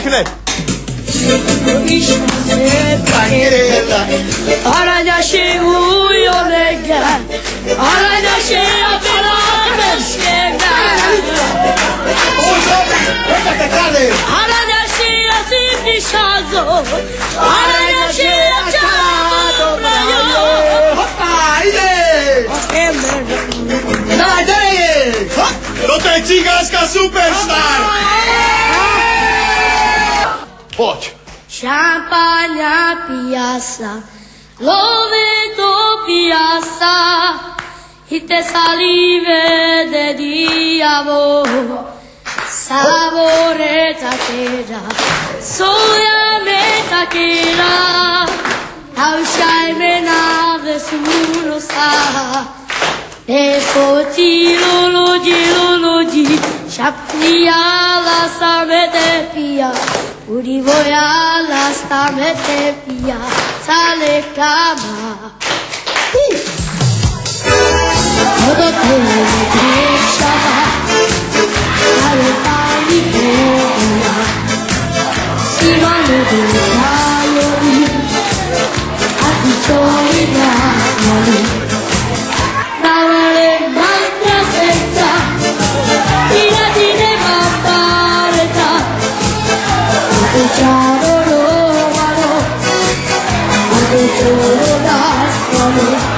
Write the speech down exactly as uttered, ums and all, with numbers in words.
kne. Aranya się ujolega, aranya się apelameskiego. Aranya się asypiszazo, aranya się aciago brayo. Hopa, ide! Daj, daj! To je cigánska superstar! Poď. Champagne piazza, loveto piazza, e te salive de diavo, savore taquera, soya me taquera, ausciai me na nessuno sa, e foti lologi lologi, chaplia la samete pia. Urivoya la stamete pia sale cama. Todo te cresciava, alle pali pena, si vanno di calori, a di giorni d'amore. Navale mantra senza, fina di neva pareta. Ciao, lo, lo, lo, lo, lo, lo, lo, lo,